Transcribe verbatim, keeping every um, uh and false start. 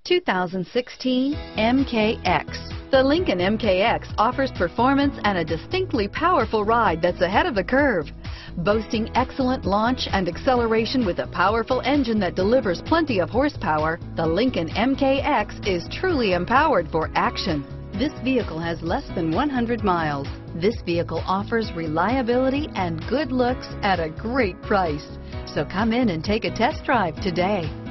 two thousand sixteen M K X. The Lincoln M K X offers performance and a distinctly powerful ride that's ahead of the curve. Boasting excellent launch and acceleration with a powerful engine that delivers plenty of horsepower, the Lincoln M K X is truly empowered for action. This vehicle has less than one hundred miles. This vehicle offers reliability and good looks at a great price. So come in and take a test drive today.